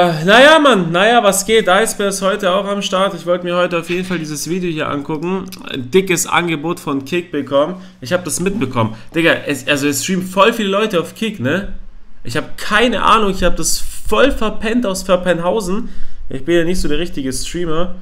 Naja, Mann, was geht? Eisbär ist heute auch am Start. Ich wollte mir heute auf jeden Fall dieses Video hier angucken. Ein dickes Angebot von Kick bekommen. Ich habe das mitbekommen. Digga, es streamen voll viele Leute auf Kick, ne? Ich habe keine Ahnung, ich habe das voll verpennt aus Verpennhausen. Ich bin ja nicht so der richtige Streamer.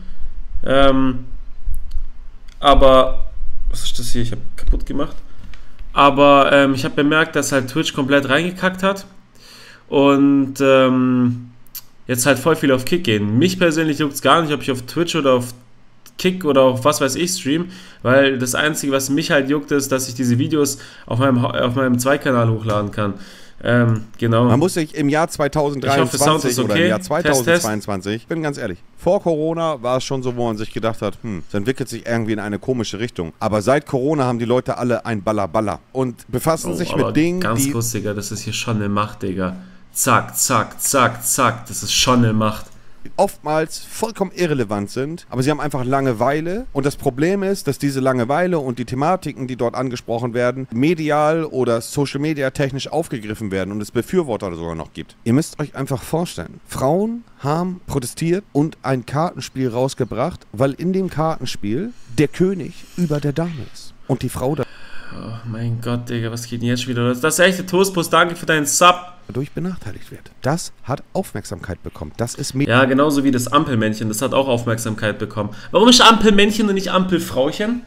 Aber, was ist das hier? Ich habe kaputt gemacht. Aber ich habe bemerkt, dass halt Twitch komplett reingekackt hat. Und jetzt halt voll viel auf Kick gehen. Mich persönlich juckt es gar nicht, ob ich auf Twitch oder auf Kick oder auf was weiß ich stream, weil das Einzige, was mich halt juckt, ist, dass ich diese Videos auf meinem Zweikanal hochladen kann. Genau. Man muss sich im Jahr 2023 okay. oder im Jahr 2022, ich bin ganz ehrlich, vor Corona war es schon so, wo man sich gedacht hat, es entwickelt sich irgendwie in eine komische Richtung. Aber seit Corona haben die Leute alle ein Balla und befassen sich mit Dingen, ganz kurz, Digga, das ist hier schon eine Macht, Digga. Zack, zack, zack, zack, das ist schon eine Macht. Oftmals vollkommen irrelevant sind, aber sie haben einfach Langeweile und das Problem ist, dass diese Langeweile und die Thematiken, die dort angesprochen werden, medial oder Social Media technisch aufgegriffen werden und es Befürworter sogar noch gibt. Ihr müsst euch einfach vorstellen, Frauen haben protestiert und ein Kartenspiel rausgebracht, weil in dem Kartenspiel der König über der Dame ist und die Frau da. Oh mein Gott, Digga, was geht denn jetzt wieder los? Das ist echte Toastpost, danke für deinen Sub. Dadurch benachteiligt wird. Das hat Aufmerksamkeit bekommen. Das ist ja, genauso wie das Ampelmännchen, das hat auch Aufmerksamkeit bekommen. Warum ist Ampelmännchen und nicht Ampelfrauchen?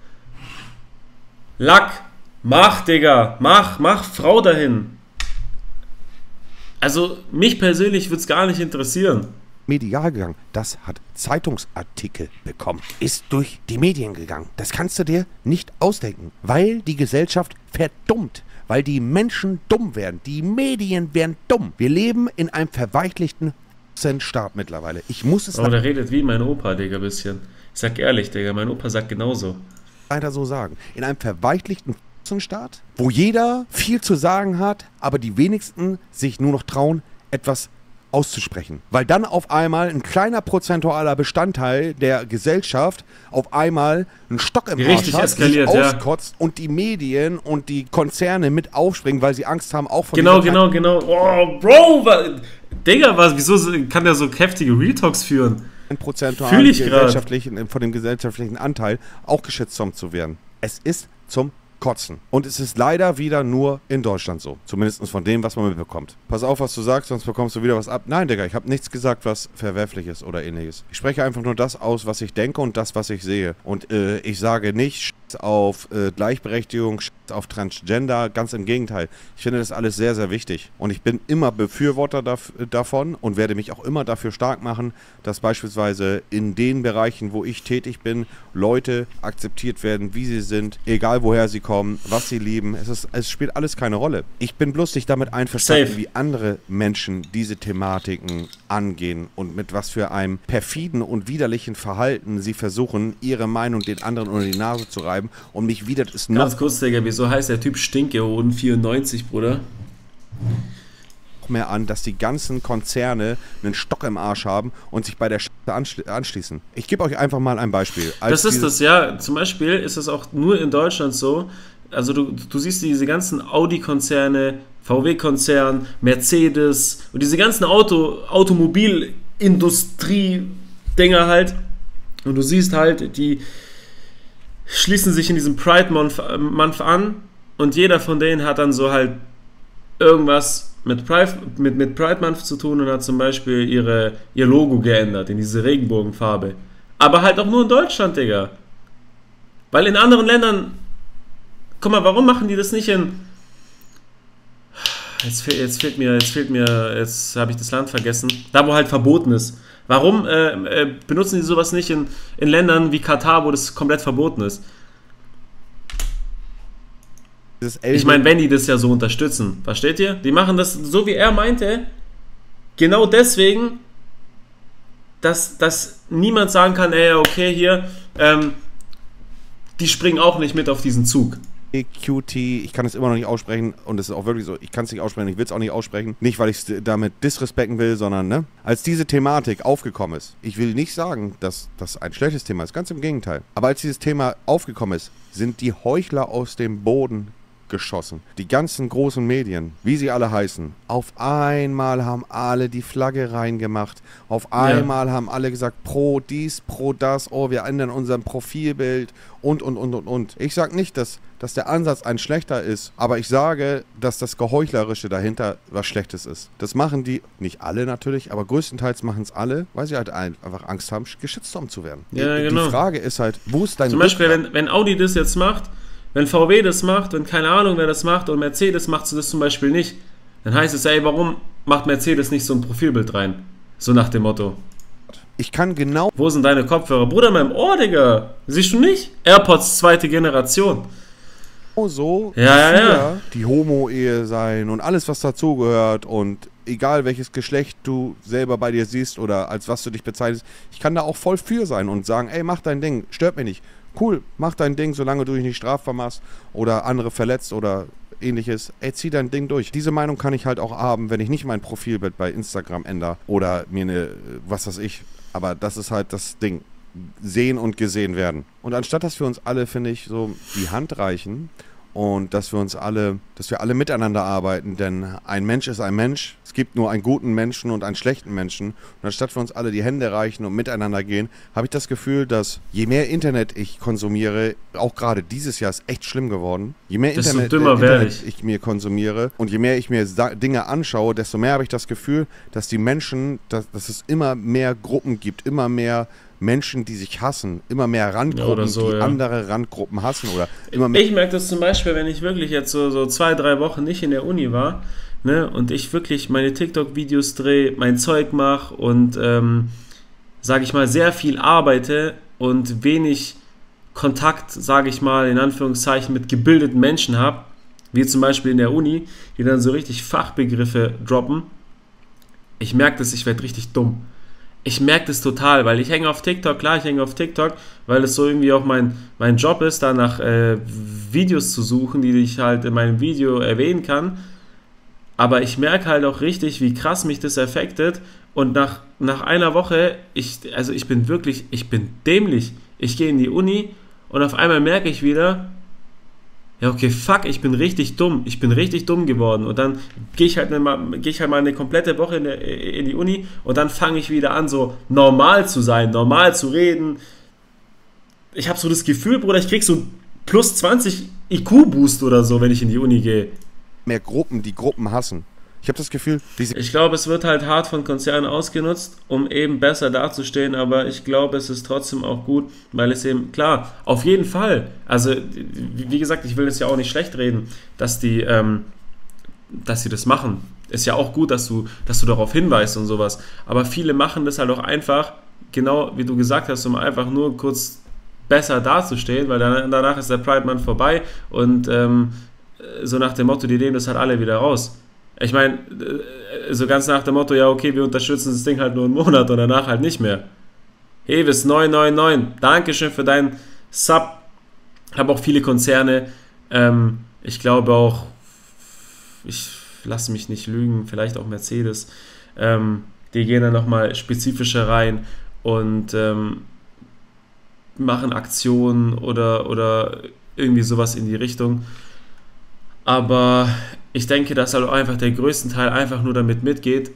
Lack, mach, Digga, mach Frau dahin. Also, mich persönlich würde es gar nicht interessieren. Medial gegangen. Das hat Zeitungsartikel bekommen. Ist durch die Medien gegangen. Das kannst du dir nicht ausdenken, weil die Gesellschaft verdummt. Weil die Menschen dumm werden. Die Medien werden dumm. Wir leben in einem verweichlichten Staat mittlerweile. Ich muss es... Oh, der redet wie mein Opa, Digga, bisschen. Ich sag ehrlich, Digga, mein Opa sagt genauso. Leider so sagen. In einem verweichlichten Staat, wo jeder viel zu sagen hat, aber die wenigsten sich nur noch trauen, etwas auszusprechen. Weil dann auf einmal ein kleiner prozentualer Bestandteil der Gesellschaft auf einmal einen Stock im Arsch hat, sich auskotzt und die Medien und die Konzerne mit aufspringen, weil sie Angst haben, auch von genau. Oh, Bro, Digga, wieso kann der so heftige Real Talks führen? Ein prozentualen von dem gesellschaftlichen Anteil auch geschätzt zu werden. Es ist zum Kotzen. Und es ist leider wieder nur in Deutschland so. Zumindest von dem, was man mitbekommt. Pass auf, was du sagst, sonst bekommst du wieder was ab. Nein, Digga, ich habe nichts gesagt, was verwerflich ist oder ähnliches. Ich spreche einfach nur das aus, was ich denke und das, was ich sehe. Und ich sage nicht auf Gleichberechtigung, auf Transgender, ganz im Gegenteil. Ich finde das alles sehr, sehr wichtig. Und ich bin immer Befürworter davon und werde mich auch immer dafür stark machen, dass beispielsweise in den Bereichen, wo ich tätig bin, Leute akzeptiert werden, wie sie sind, egal woher sie kommen, was sie lieben. Es spielt alles keine Rolle. Ich bin bloß nicht damit einverstanden, wie andere Menschen diese Thematiken angehen und mit was für einem perfiden und widerlichen Verhalten sie versuchen, ihre Meinung den anderen unter die Nase zu reiben und mich widert es noch... Ganz kurz, Digga, wieso heißt der Typ Stinkehoden 94, Bruder? Mehr an, dass die ganzen Konzerne einen Stock im Arsch haben und sich bei der anschließen. Ich gebe euch einfach mal ein Beispiel. Zum Beispiel ist es auch nur in Deutschland so, also du siehst diese ganzen Audi-Konzerne, VW-Konzern, Mercedes und diese ganzen Automobilindustrie-Dinger halt und du siehst halt, die schließen sich in diesem Pride Month an und jeder von denen hat dann so halt irgendwas mit Pride Month zu tun und hat zum Beispiel ihr Logo geändert in diese Regenbogenfarbe. Aber halt auch nur in Deutschland, Digga. Weil in anderen Ländern... Guck mal, warum machen die das nicht in... Jetzt habe ich das Land vergessen. Da, wo halt verboten ist. Warum benutzen die sowas nicht in Ländern wie Katar, wo das komplett verboten ist? Ich meine, wenn die das ja so unterstützen, versteht ihr? Die machen das, so wie er meinte, genau deswegen, dass niemand sagen kann, ey, okay, hier, die springen auch nicht mit auf diesen Zug. QT, ich kann es immer noch nicht aussprechen und es ist auch wirklich so, ich kann es nicht aussprechen, ich will es auch nicht aussprechen, nicht weil ich es damit disrespekten will, sondern, ne, als diese Thematik aufgekommen ist, ich will nicht sagen, dass das ein schlechtes Thema ist, ganz im Gegenteil, aber als dieses Thema aufgekommen ist, sind die Heuchler aus dem Boden geschossen. Die ganzen großen Medien, wie sie alle heißen, auf einmal haben alle die Flagge reingemacht. Auf einmal haben alle gesagt, pro dies, pro das, oh, wir ändern unser Profilbild und. Ich sage nicht, dass der Ansatz ein schlechter ist, aber ich sage, dass das Geheuchlerische dahinter was Schlechtes ist. Das machen die, nicht alle natürlich, aber größtenteils machen es alle, weil sie halt einfach Angst haben, geschützt zu werden. Ja, genau. Die Frage ist halt, wo ist dein... Zum Beispiel, wenn Audi das jetzt macht, wenn VW das macht, wenn keine Ahnung wer das macht und Mercedes macht das zum Beispiel nicht, dann heißt es, ey, warum macht Mercedes nicht so ein Profilbild rein? So nach dem Motto. Ich kann genau... Wo sind deine Kopfhörer? Bruder, in meinem Ohr, Digga. Siehst du nicht? AirPods 2. Generation. So ja. Die Homo-Ehe sein und alles, was dazugehört und egal welches Geschlecht du selber bei dir siehst oder als was du dich bezeichnest, ich kann da auch voll für sein und sagen, ey, mach dein Ding, stört mich nicht. Cool, mach dein Ding, solange du dich nicht strafbar machst oder andere verletzt oder ähnliches. Ey, zieh dein Ding durch. Diese Meinung kann ich halt auch haben, wenn ich nicht mein Profilbild bei Instagram ändere oder mir eine, was weiß ich, aber das ist halt das Ding. Sehen und gesehen werden. Und anstatt, dass wir uns alle, finde ich, so die Hand reichen und dass wir alle miteinander arbeiten, denn ein Mensch ist ein Mensch. Es gibt nur einen guten Menschen und einen schlechten Menschen. Und anstatt wir uns alle die Hände reichen und miteinander gehen, habe ich das Gefühl, dass je mehr Internet ich konsumiere, auch gerade dieses Jahr ist echt schlimm geworden, je mehr Internet ich mir konsumiere und je mehr ich mir Dinge anschaue, desto mehr habe ich das Gefühl, dass die Menschen, dass es immer mehr Gruppen gibt, immer mehr Menschen, die sich hassen, immer mehr Randgruppen, die andere Randgruppen hassen oder immer mehr. Ich merke das zum Beispiel, wenn ich wirklich jetzt so 2-3 Wochen nicht in der Uni war, ne, und ich wirklich meine TikTok-Videos drehe, mein Zeug mache und, sage ich mal, sehr viel arbeite und wenig Kontakt, sage ich mal, in Anführungszeichen mit gebildeten Menschen habe, wie zum Beispiel in der Uni, die dann so richtig Fachbegriffe droppen. Ich merke das, ich werde richtig dumm. Ich merke das total, weil ich hänge auf TikTok, weil es so irgendwie auch mein Job ist, da nach Videos zu suchen, die ich halt in meinem Video erwähnen kann. Aber ich merke halt auch richtig, wie krass mich das affectet. Und nach einer Woche, ich bin dämlich. Ich gehe in die Uni und auf einmal merke ich wieder, ja, okay, fuck, ich bin richtig dumm geworden und dann gehe ich halt mal eine komplette Woche in die Uni und dann fange ich wieder an, so normal zu sein, normal zu reden. Ich habe so das Gefühl, Bruder, ich krieg so plus 20 IQ-Boost oder so, wenn ich in die Uni gehe. Mehr Gruppen, die Gruppen hassen. Ich habe das Gefühl, ich glaube, es wird halt hart von Konzernen ausgenutzt, um eben besser dazustehen, aber ich glaube, es ist trotzdem auch gut, weil es eben, klar, auf jeden Fall, also wie gesagt, ich will das ja auch nicht schlecht reden, dass sie das machen. Ist ja auch gut, dass du darauf hinweist und sowas, aber viele machen das halt auch einfach, genau wie du gesagt hast, um einfach nur kurz besser dazustehen, weil danach ist der Pride Month vorbei und so nach dem Motto, die nehmen das halt alle wieder raus. Ich meine, so ganz nach dem Motto, ja okay, wir unterstützen das Ding halt nur einen Monat und danach halt nicht mehr. Heves 999, Dankeschön für deinen Sub. Ich habe auch viele Konzerne, ich glaube auch, ich lasse mich nicht lügen, vielleicht auch Mercedes, die gehen dann nochmal spezifischer rein und machen Aktionen oder irgendwie sowas in die Richtung. Aber ich denke, dass halt auch einfach der größte Teil einfach nur damit mitgeht,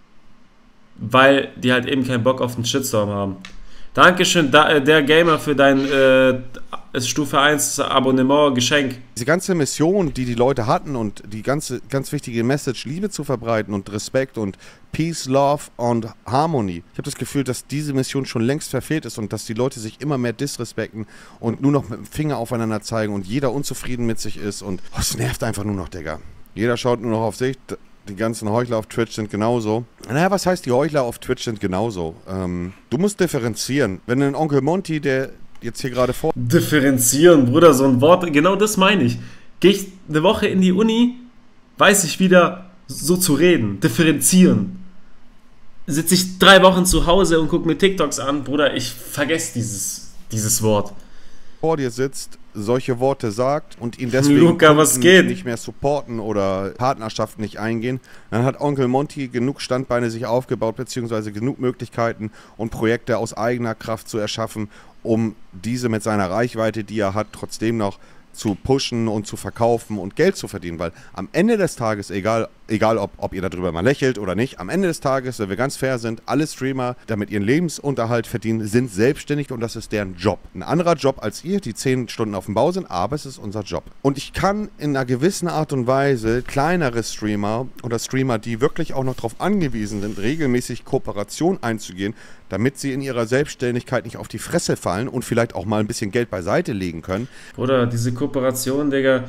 weil die halt eben keinen Bock auf den Shitstorm haben. Dankeschön, der Gamer, für dein Stufe 1 Abonnement, Geschenk. Diese ganze Mission, die Leute hatten und die ganz wichtige Message, Liebe zu verbreiten und Respekt und Peace, Love und Harmony. Ich habe das Gefühl, dass diese Mission schon längst verfehlt ist und dass die Leute sich immer mehr disrespekten und nur noch mit dem Finger aufeinander zeigen und jeder unzufrieden mit sich ist und es nervt einfach nur noch, Digga. Jeder schaut nur noch auf sich. Die ganzen Heuchler auf Twitch sind genauso. Naja, was heißt, die Heuchler auf Twitch sind genauso? Du musst differenzieren. Wenn ein Onkel Monty, der jetzt hier gerade vor... Differenzieren, Bruder, so ein Wort, genau das meine ich. Gehe ich eine Woche in die Uni, weiß ich wieder so zu reden. Differenzieren. Sitze ich 3 Wochen zu Hause und gucke mir TikToks an, Bruder, ich vergesse dieses Wort. Vor dir sitzt, solche Worte sagt und ihn deswegen nicht mehr supporten oder Partnerschaften nicht eingehen, dann hat Onkel Monty genug Standbeine sich aufgebaut, beziehungsweise genug Möglichkeiten und Projekte aus eigener Kraft zu erschaffen, um diese mit seiner Reichweite, die er hat, trotzdem noch zu pushen und zu verkaufen und Geld zu verdienen, weil am Ende des Tages, egal ob ihr darüber mal lächelt oder nicht, am Ende des Tages, wenn wir ganz fair sind, alle Streamer, damit ihren Lebensunterhalt verdienen, sind selbstständig und das ist deren Job. Ein anderer Job als ihr, die 10 Stunden auf dem Bau sind, aber es ist unser Job. Und ich kann in einer gewissen Art und Weise kleinere Streamer oder Streamer, die wirklich auch noch darauf angewiesen sind, regelmäßig Kooperation einzugehen, damit sie in ihrer Selbstständigkeit nicht auf die Fresse fallen und vielleicht auch mal ein bisschen Geld beiseite legen können. Oder diese Kooperation, Digga.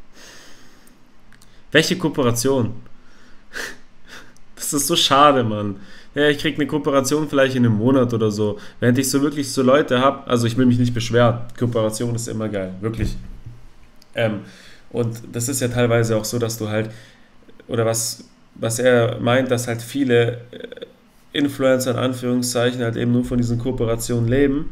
Welche Kooperation? Das ist so schade, Mann. Ja, ich krieg eine Kooperation vielleicht in einem Monat oder so. Während ich so wirklich so Leute habe, also ich will mich nicht beschweren. Kooperation ist immer geil, wirklich. Und das ist ja teilweise auch so, dass du halt, oder was er meint, dass halt viele Influencer in Anführungszeichen halt eben nur von diesen Kooperationen leben.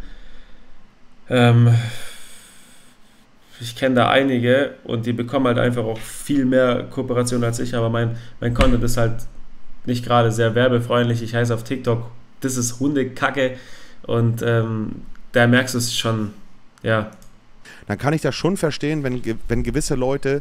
Ich kenne da einige und die bekommen halt einfach auch viel mehr Kooperation als ich, aber mein Content ist halt nicht gerade sehr werbefreundlich. Ich heiße auf TikTok, das ist Hundekacke und da merkst du es schon, ja. Dann kann ich das schon verstehen, wenn gewisse Leute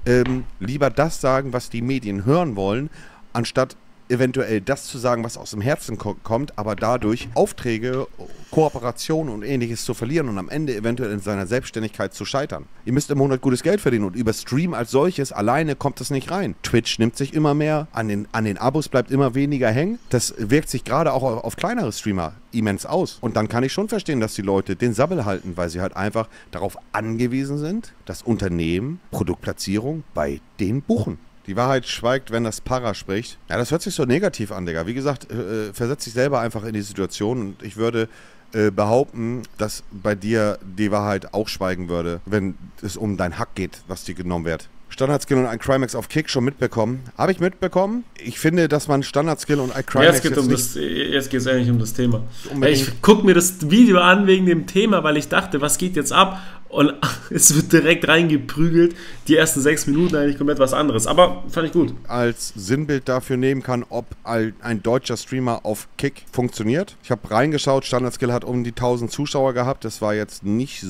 lieber das sagen, was die Medien hören wollen, anstatt eventuell das zu sagen, was aus dem Herzen kommt, aber dadurch Aufträge, Kooperationen und Ähnliches zu verlieren und am Ende eventuell in seiner Selbstständigkeit zu scheitern. Ihr müsst im Monat gutes Geld verdienen und über Stream als solches alleine kommt das nicht rein. Twitch nimmt sich immer mehr, an den Abos bleibt immer weniger hängen. Das wirkt sich gerade auch auf kleinere Streamer immens aus. Und dann kann ich schon verstehen, dass die Leute den Sabbel halten, weil sie halt einfach darauf angewiesen sind, dass Unternehmen Produktplatzierung bei denen buchen. Die Wahrheit schweigt, wenn das Para spricht. Ja, das hört sich so negativ an, Digga. Wie gesagt, versetz dich selber einfach in die Situation und ich würde behaupten, dass bei dir die Wahrheit auch schweigen würde, wenn es um dein Hack geht, was dir genommen wird. Standardskill und iCrimex auf Kick schon mitbekommen. Habe ich mitbekommen. Ich finde, dass man Standardskill und iCrimex jetzt geht es eigentlich um das Thema. Ich gucke mir das Video an wegen dem Thema, weil ich dachte, was geht jetzt ab? Und es wird direkt reingeprügelt. Die ersten 6 Minuten eigentlich komplett was anderes. Aber fand ich gut. Als Sinnbild dafür nehmen kann, ob ein deutscher Streamer auf Kick funktioniert. Ich habe reingeschaut, Standardskill hat um die 1000 Zuschauer gehabt. Das war jetzt nicht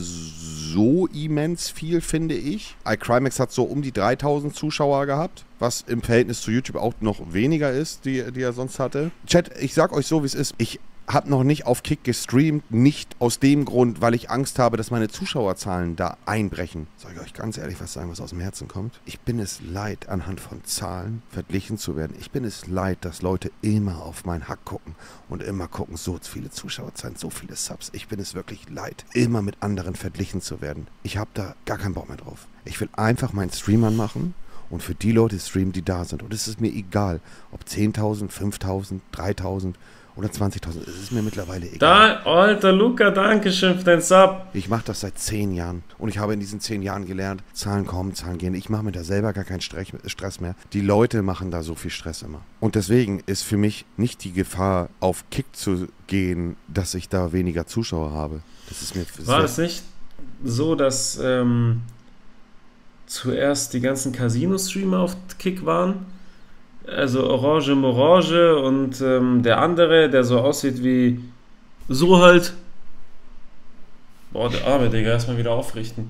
so immens viel, finde ich. iCrimex hat so um die 3000 Zuschauer gehabt. Was im Verhältnis zu YouTube auch noch weniger ist, die er sonst hatte. Chat, ich sag euch so, wie es ist. Ich habe noch nicht auf Kick gestreamt, nicht aus dem Grund, weil ich Angst habe, dass meine Zuschauerzahlen da einbrechen. Soll ich euch ganz ehrlich was sagen, was aus dem Herzen kommt? Ich bin es leid, anhand von Zahlen verglichen zu werden. Ich bin es leid, dass Leute immer auf meinen Hack gucken und immer gucken, so viele Zuschauerzahlen, so viele Subs. Ich bin es wirklich leid, immer mit anderen verglichen zu werden. Ich habe da gar keinen Bock mehr drauf. Ich will einfach meinen Stream anmachen und für die Leute streamen, die da sind. Und es ist mir egal, ob 10.000, 5.000, 3.000 oder 20.000. Es ist mir mittlerweile egal. Alter Luca, danke schön für dein Sub. Ich mache das seit 10 Jahren. Und ich habe in diesen 10 Jahren gelernt, Zahlen kommen, Zahlen gehen. Ich mache mir da selber gar keinen Stress mehr. Die Leute machen da so viel Stress immer. Und deswegen ist für mich nicht die Gefahr, auf Kick zu gehen, dass ich da weniger Zuschauer habe. Das ist mir War es nicht so, dass zuerst die ganzen Casino-Streamer auf Kick waren? Also Orange Morange und der andere, der so aussieht wie so halt. Boah, der Arme, Digga, erstmal wieder aufrichten.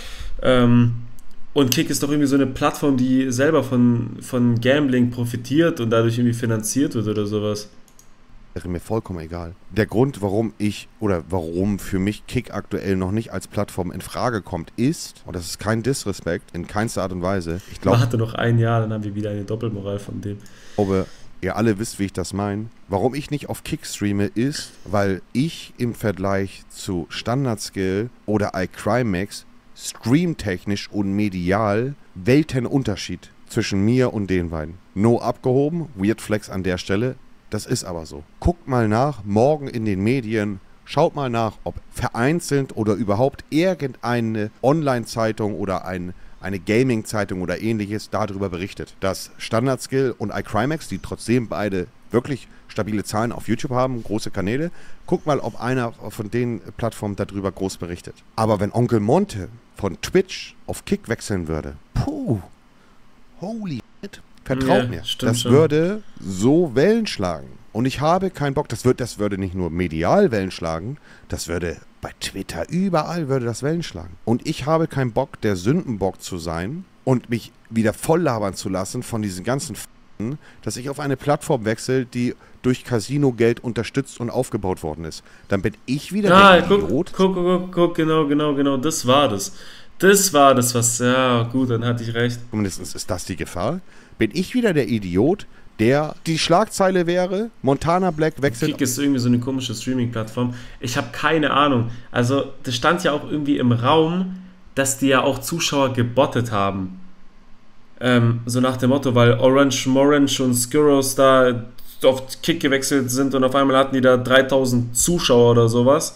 Und Kick ist doch irgendwie so eine Plattform, die selber von Gambling profitiert und dadurch irgendwie finanziert wird oder sowas. Wäre mir vollkommen egal. Der Grund, warum für mich Kick aktuell noch nicht als Plattform in Frage kommt, ist, und das ist kein Disrespekt, in keinster Art und Weise, ich glaube... Warte noch ein Jahr, dann haben wir wieder eine Doppelmoral von dem. Ich glaube, ihr alle wisst, wie ich das meine. Warum ich nicht auf Kick streame, ist, weil ich im Vergleich zu Standardskill oder iCrimex streamtechnisch und medial Weltenunterschied zwischen mir und den beiden. No abgehoben, Weird Flex an der Stelle. Das ist aber so. Guckt mal nach, morgen in den Medien, schaut mal nach, ob vereinzelt oder überhaupt irgendeine Online-Zeitung oder eine Gaming-Zeitung oder ähnliches darüber berichtet, dass Standardskill und iCrimex, die trotzdem beide wirklich stabile Zahlen auf YouTube haben, große Kanäle, guckt mal, ob einer von den Plattformen darüber groß berichtet. Aber wenn Onkel Monte von Twitch auf Kick wechseln würde, puh, holy shit. Vertraut mir, das würde so Wellen schlagen. Und ich habe keinen Bock, das würde nicht nur medial Wellen schlagen, das würde bei Twitter, überall würde das Wellen schlagen. Und ich habe keinen Bock, der Sündenbock zu sein und mich wieder voll labern zu lassen von diesen ganzen dass ich auf eine Plattform wechsle, die durch Casino-Geld unterstützt und aufgebaut worden ist. Dann bin ich wieder der Idiot. Guck, genau, das war das. Das war das, was, ja gut, dann hatte ich recht. Zumindest ist das die Gefahr. Bin ich wieder der Idiot, der die Schlagzeile wäre, Montana Black wechselt... Kick ist irgendwie so eine komische Streaming-Plattform. Ich habe keine Ahnung. Also, das stand ja auch irgendwie im Raum, dass die ja auch Zuschauer gebottet haben. So nach dem Motto, weil Morange und Skurros da auf Kick gewechselt sind und auf einmal hatten die da 3000 Zuschauer oder sowas.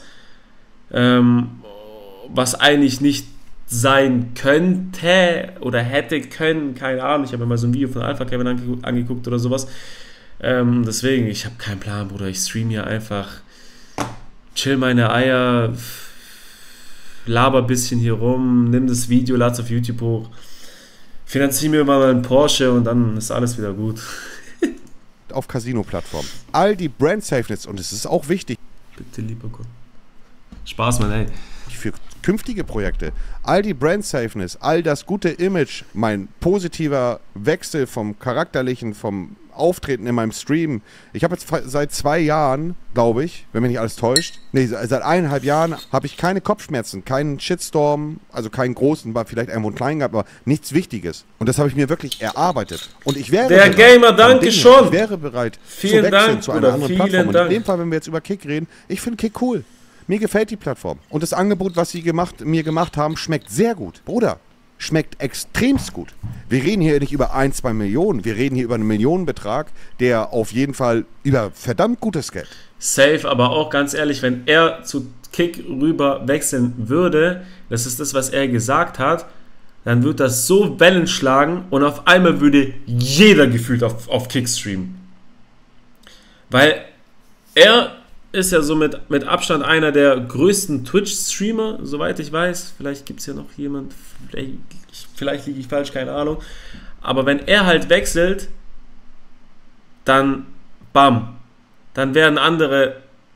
Was eigentlich nicht sein könnte oder hätte können, keine Ahnung. Ich habe mir mal so ein Video von Alpha Kevin angeguckt oder sowas. Deswegen, ich habe keinen Plan, Bruder. Ich stream hier einfach, chill meine Eier, laber ein bisschen hier rum, nimm das Video, lad's auf YouTube hoch. Finanziere mir mal einen Porsche und dann ist alles wieder gut. Auf Casino-Plattformen. All die Brand-Safeness, und es ist auch wichtig. Bitte, lieber Gott. Spaß, Mann, ey. Für künftige Projekte. All die Brand-Safeness, all das gute Image, mein positiver Wechsel vom Charakterlichen, vom Auftreten in meinem Stream. Ich habe jetzt seit 2 Jahren, glaube ich, wenn mich nicht alles täuscht, nee, seit 1,5 Jahren habe ich keine Kopfschmerzen, keinen Shitstorm, also keinen großen, war vielleicht irgendwo einen kleinen gehabt, aber nichts Wichtiges. Und das habe ich mir wirklich erarbeitet. Und ich wäre der bereit, Gamer, danke schon. Ich wäre bereit vielen zu wechseln Dank, zu einer anderen Plattform. Und in Dank. dem Fall, wenn wir jetzt über Kick reden, ich finde Kick cool. Mir gefällt die Plattform. Und das Angebot, was sie mir gemacht haben, schmeckt sehr gut. Bruder, schmeckt extremst gut. Wir reden hier nicht über 1-2 Millionen, wir reden hier über einen Millionenbetrag, der auf jeden Fall über verdammt gutes Geld. Safe, aber auch ganz ehrlich, wenn er zu Kick rüber wechseln würde, das ist das, was er gesagt hat, dann wird das so Wellen schlagen und auf einmal würde jeder gefühlt auf Kick streamen. Weil er ist ja so mit Abstand einer der größten Twitch-Streamer, soweit ich weiß. Vielleicht gibt es ja noch jemand, vielleicht liege ich falsch, keine Ahnung. Aber wenn er halt wechselt, dann bam, dann werden andere...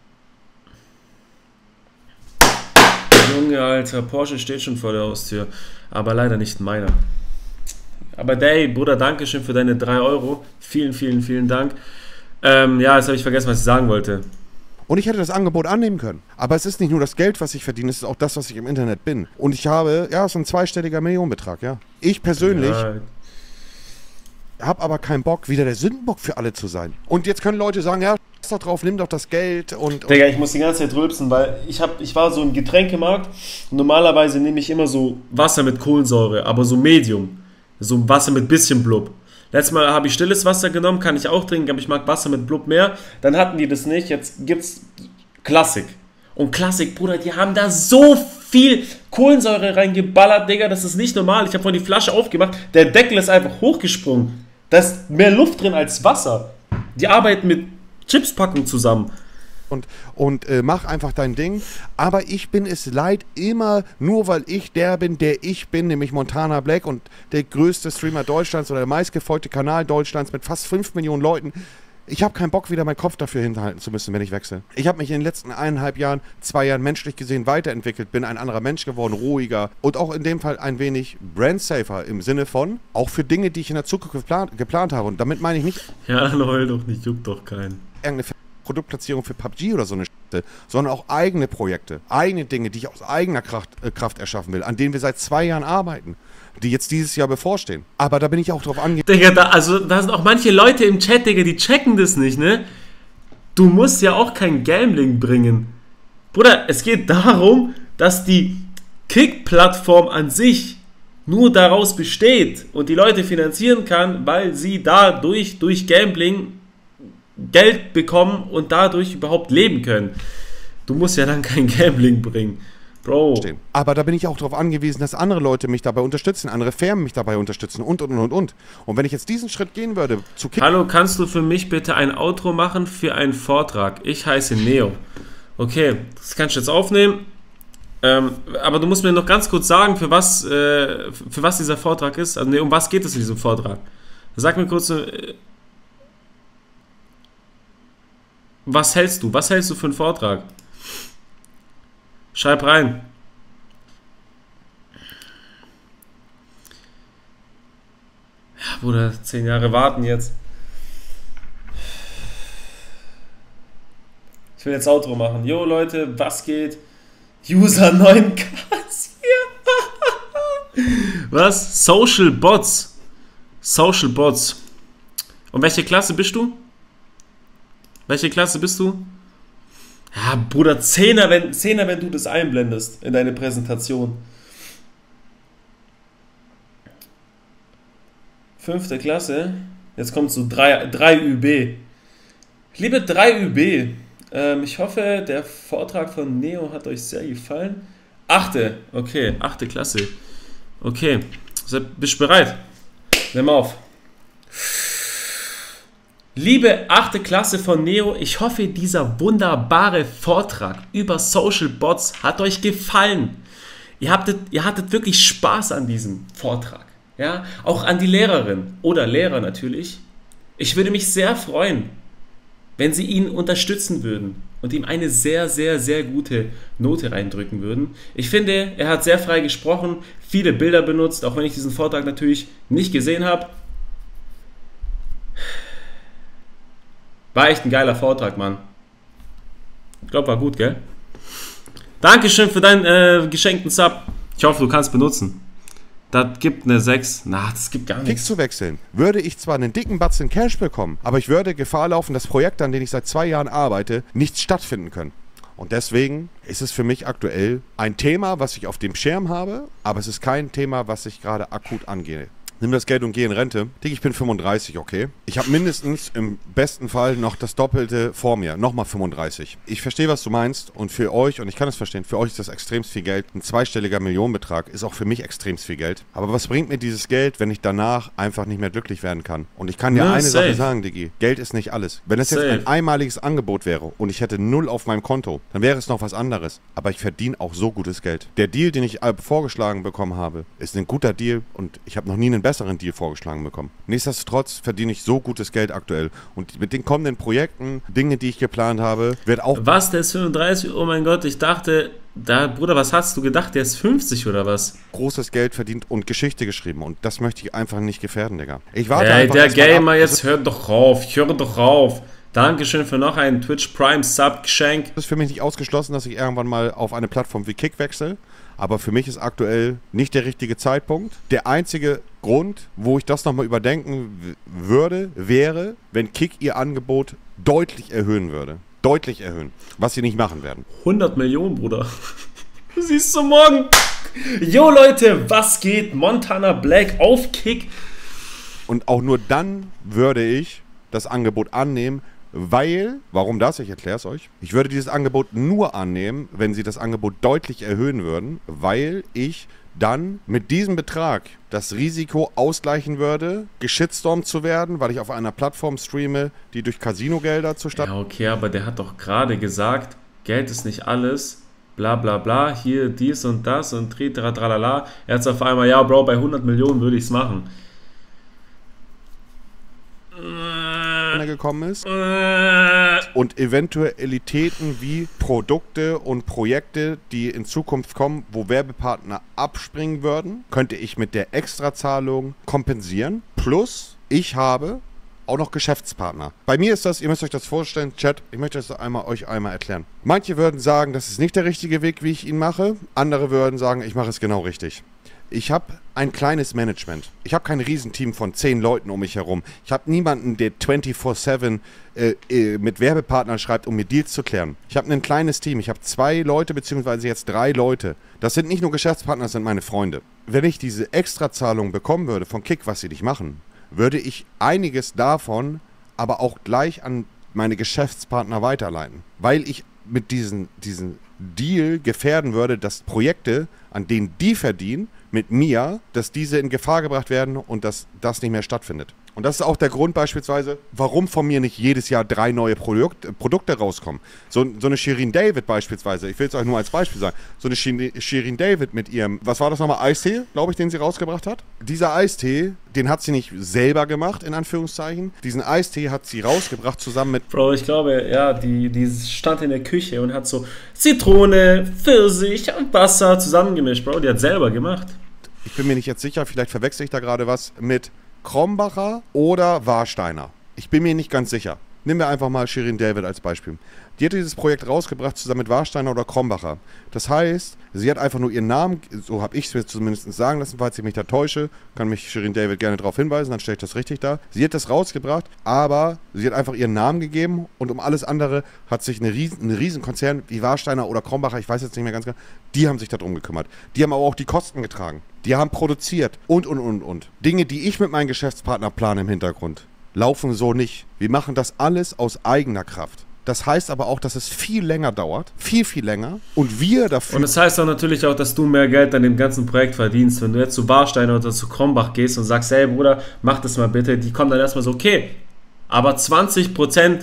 Junge, Alter, Porsche steht schon vor der Haustür, aber leider nicht meiner. Aber hey, Bruder, Dankeschön für deine 3 Euro. Vielen, vielen, vielen Dank. Ja, jetzt habe ich vergessen, was ich sagen wollte. Und ich hätte das Angebot annehmen können. Aber es ist nicht nur das Geld, was ich verdiene, es ist auch das, was ich im Internet bin. Und ich habe, ja, so ein 2-stelliger Millionenbetrag, ja. Ich persönlich habe aber keinen Bock, wieder der Sündenbock für alle zu sein. Und jetzt können Leute sagen, ja, scheiß doch drauf, nimm doch das Geld und... Digga, ich muss die ganze Zeit rülpsen, weil ich war so im Getränkemarkt und normalerweise nehme ich immer so Wasser mit Kohlensäure, aber so Medium. So Wasser mit bisschen Blub. Letztes Mal habe ich stilles Wasser genommen, kann ich auch trinken, aber ich mag Wasser mit Blub mehr. Dann hatten die das nicht, jetzt gibt's Klassik. Und Klassik, Bruder, die haben da so viel Kohlensäure reingeballert, Digga, das ist nicht normal. Ich habe vorhin die Flasche aufgemacht, der Deckel ist einfach hochgesprungen. Da ist mehr Luft drin als Wasser. Die arbeiten mit Chipspackung zusammen. Und mach einfach dein Ding. Aber ich bin es leid, immer nur weil ich der bin, der ich bin, nämlich Montana Black und der größte Streamer Deutschlands oder der meistgefolgte Kanal Deutschlands mit fast 5 Millionen Leuten. Ich habe keinen Bock, wieder meinen Kopf dafür hinhalten zu müssen, wenn ich wechsle. Ich habe mich in den letzten 1,5 Jahren, 2 Jahren menschlich gesehen weiterentwickelt, bin ein anderer Mensch geworden, ruhiger und auch in dem Fall ein wenig brandsafer im Sinne von, auch für Dinge, die ich in der Zukunft geplant habe. Und damit meine ich nicht... Ja, dann heul doch nicht, juckt doch keinen. Irgendeine Produktplatzierung für PUBG oder so eine Scheiße, sondern auch eigene Projekte, eigene Dinge, die ich aus eigener Kraft erschaffen will, an denen wir seit 2 Jahren arbeiten, die jetzt dieses Jahr bevorstehen. Aber da bin ich auch drauf angewiesen. Digga, da sind auch manche Leute im Chat, Digga, die checken das nicht, ne? Du musst ja auch kein Gambling bringen. Bruder, es geht darum, dass die Kick-Plattform an sich nur daraus besteht und die Leute finanzieren kann, weil sie dadurch durch Gambling Geld bekommen und dadurch überhaupt leben können. Du musst ja dann kein Gambling bringen. Bro. Aber da bin ich auch darauf angewiesen, dass andere Leute mich dabei unterstützen, andere Firmen mich dabei unterstützen und. Und wenn ich jetzt diesen Schritt gehen würde, zu Kick... Hallo, kannst du für mich bitte ein Outro machen für einen Vortrag? Ich heiße Neo. Okay, das kannst du jetzt aufnehmen. Aber du musst mir noch ganz kurz sagen, für was dieser Vortrag ist. Also, nee, um was geht es in diesem Vortrag? Sag mir kurz... Was hältst du? Was hältst du für einen Vortrag? Schreib rein. Ja, Bruder, 10 Jahre warten jetzt. Ich will jetzt Outro machen. Jo Leute, was geht? User 9K. Was? Social Bots. Social Bots. Und welche Klasse bist du? Welche Klasse bist du? Ja, Bruder, Zehner, wenn du das einblendest in deine Präsentation. 5. Klasse. Jetzt kommt so 3 ÜB. Liebe 3 ÜB, ich hoffe, der Vortrag von Neo hat euch sehr gefallen. 8. Okay, 8. Klasse. Okay, bist du bereit? Nimm auf. Liebe 8. Klasse von Neo, ich hoffe, dieser wunderbare Vortrag über Social Bots hat euch gefallen. Ihr hattet wirklich Spaß an diesem Vortrag. Ja? Auch an die Lehrerin oder Lehrer natürlich. Ich würde mich sehr freuen, wenn Sie ihn unterstützen würden und ihm eine sehr, sehr, sehr gute Note reindrücken würden. Ich finde, er hat sehr frei gesprochen, viele Bilder benutzt, auch wenn ich diesen Vortrag natürlich nicht gesehen habe. War echt ein geiler Vortrag, Mann. Ich glaube, war gut, gell? Dankeschön für deinen geschenkten Sub. Ich hoffe, du kannst benutzen. Das gibt eine 6. Na, das gibt gar nichts. Fix zu wechseln. Würde ich zwar einen dicken Batzen Cash bekommen, aber ich würde Gefahr laufen, dass Projekte, an denen ich seit 2 Jahren arbeite, nicht stattfinden können. Und deswegen ist es für mich aktuell ein Thema, was ich auf dem Schirm habe, aber es ist kein Thema, was ich gerade akut angehe. Nimm das Geld und geh in Rente. Dick, ich bin 35, okay? Ich habe mindestens im besten Fall noch das Doppelte vor mir. Nochmal 35. Ich verstehe, was du meinst. Und für euch, und ich kann es verstehen, für euch ist das extremst viel Geld. Ein zweistelliger Millionenbetrag ist auch für mich extremst viel Geld. Aber was bringt mir dieses Geld, wenn ich danach einfach nicht mehr glücklich werden kann? Und ich kann dir eine Sache sagen, Diggi. Geld ist nicht alles. Wenn es jetzt ein einmaliges Angebot wäre und ich hätte 0 auf meinem Konto, dann wäre es noch was anderes. Aber ich verdiene auch so gutes Geld. Der Deal, den ich vorgeschlagen bekommen habe, ist ein guter Deal und ich habe noch nie einen besseren Deal vorgeschlagen bekommen. Nichtsdestotrotz verdiene ich so gutes Geld aktuell. Und mit den kommenden Projekten, Dinge, die ich geplant habe, wird auch... Was, der ist 35? Oh mein Gott, ich dachte... Bruder, was hast du gedacht? Der ist 50 oder was? Großes Geld verdient und Geschichte geschrieben. Und das möchte ich einfach nicht gefährden, Digga. Ich warte einfach... der Gamer, jetzt hör doch auf. Ich höre doch auf. Dankeschön für noch einen Twitch Prime Sub Geschenk. Es ist für mich nicht ausgeschlossen, dass ich irgendwann mal auf eine Plattform wie Kick wechsle. Aber für mich ist aktuell nicht der richtige Zeitpunkt. Der einzige Grund, wo ich das nochmal überdenken würde, wäre, wenn Kick ihr Angebot deutlich erhöhen würde. Deutlich erhöhen. Was sie nicht machen werden. 100 Millionen, Bruder. Du siehst so morgen. Jo Leute, was geht? Montana Black auf Kick. Und auch nur dann würde ich das Angebot annehmen, weil, warum das? Ich erkläre es euch. Ich würde dieses Angebot nur annehmen, wenn sie das Angebot deutlich erhöhen würden, weil ich dann mit diesem Betrag das Risiko ausgleichen würde, geshitstormt zu werden, weil ich auf einer Plattform streame, die durch Casino-Gelder zustande... Ja, okay, aber der hat doch gerade gesagt, Geld ist nicht alles, bla bla bla, hier dies und das und tralala. Er hat auf einmal, ja Bro, bei 100 Millionen würde ich es machen. Gekommen ist und Eventualitäten wie Produkte und Projekte, die in Zukunft kommen, wo Werbepartner abspringen würden, könnte ich mit der Extrazahlung kompensieren. Plus, ich habe auch noch Geschäftspartner. Bei mir ist das, ihr müsst euch das vorstellen, Chat, ich möchte das euch einmal erklären. Manche würden sagen, das ist nicht der richtige Weg, wie ich ihn mache. Andere würden sagen, ich mache es genau richtig. Ich habe ein kleines Management. Ich habe kein Riesenteam von 10 Leuten um mich herum. Ich habe niemanden, der 24/7 mit Werbepartnern schreibt, um mir Deals zu klären. Ich habe ein kleines Team. Ich habe 2 Leute, beziehungsweise jetzt 3 Leute. Das sind nicht nur Geschäftspartner, das sind meine Freunde. Wenn ich diese Extrazahlung bekommen würde von Kick, was sie nicht machen, würde ich einiges davon aber auch gleich an meine Geschäftspartner weiterleiten. Weil ich mit diesen Deal gefährden würde, dass Projekte, an denen die verdienen, mit mir, dass diese in Gefahr gebracht werden und dass das nicht mehr stattfindet. Und das ist auch der Grund beispielsweise, warum von mir nicht jedes Jahr 3 neue Produkte rauskommen. So eine Shirin David beispielsweise, ich will es euch nur als Beispiel sagen, so eine Shirin David mit ihrem, was war das nochmal, Eistee, glaube ich, den sie rausgebracht hat? Dieser Eistee, den hat sie nicht selber gemacht, in Anführungszeichen. Diesen Eistee hat sie rausgebracht zusammen mit... Bro, ich glaube, ja, die stand in der Küche und hat so Zitrone, Pfirsich und Wasser zusammengemischt, Bro. Die hat selber gemacht. Ich bin mir nicht jetzt sicher, vielleicht verwechsel ich da gerade was mit Krombacher oder Warsteiner. Ich bin mir nicht ganz sicher. Nehmen wir einfach mal Shirin David als Beispiel. Die hat dieses Projekt rausgebracht zusammen mit Warsteiner oder Krombacher. Das heißt, sie hat einfach nur ihren Namen, so habe ich es mir zumindest sagen lassen, falls ich mich da täusche, kann mich Shirin David gerne darauf hinweisen, dann stelle ich das richtig dar. Sie hat das rausgebracht, aber sie hat einfach ihren Namen gegeben und um alles andere hat sich eine riesen Konzern wie Warsteiner oder Krombacher, ich weiß jetzt nicht mehr ganz genau, die haben sich darum gekümmert. Die haben aber auch die Kosten getragen. Die haben produziert und. Dinge, die ich mit meinem Geschäftspartner plane im Hintergrund, laufen so nicht. Wir machen das alles aus eigener Kraft. Das heißt aber auch, dass es viel länger dauert, viel länger und wir dafür... Und das heißt auch natürlich auch, dass du mehr Geld an dem ganzen Projekt verdienst. Wenn du jetzt zu Warsteiner oder zu Krombach gehst und sagst, hey Bruder, mach das mal bitte, die kommen dann erstmal so, okay, aber 20%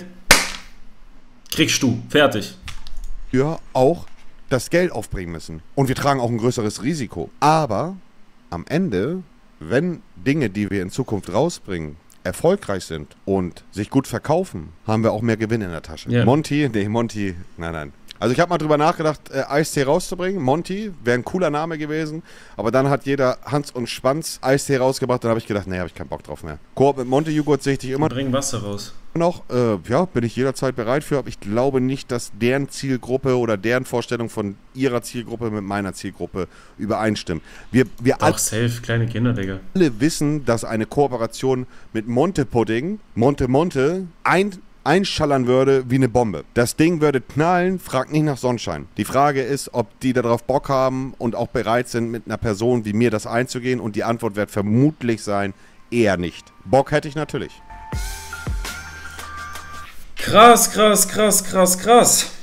kriegst du, fertig. Ja, auch das Geld aufbringen müssen. Und wir tragen auch ein größeres Risiko. Aber am Ende, wenn Dinge, die wir in Zukunft rausbringen, erfolgreich sind und sich gut verkaufen, haben wir auch mehr Gewinn in der Tasche. Yeah. Monty, nein. Also ich habe mal drüber nachgedacht, Eistee rauszubringen. Monty wäre ein cooler Name gewesen, aber dann hat jeder Hans und Schwanz Eistee rausgebracht und dann habe ich gedacht, nee, habe ich keinen Bock drauf mehr. Koop mit Monty-Joghurt sehe ich dich immer. Bring Wasser raus. Noch, ja, bin ich jederzeit bereit für, aber ich glaube nicht, dass deren Zielgruppe oder deren Vorstellung von ihrer Zielgruppe mit meiner Zielgruppe übereinstimmt. Wir auch safe, kleine Kinder, Digga. Alle wissen, dass eine Kooperation mit Monte Pudding, Monte, einschallern würde wie eine Bombe. Das Ding würde knallen, fragt nicht nach Sonnenschein. Die Frage ist, ob die darauf Bock haben und auch bereit sind, mit einer Person wie mir das einzugehen und die Antwort wird vermutlich sein, eher nicht. Bock hätte ich natürlich. Krass.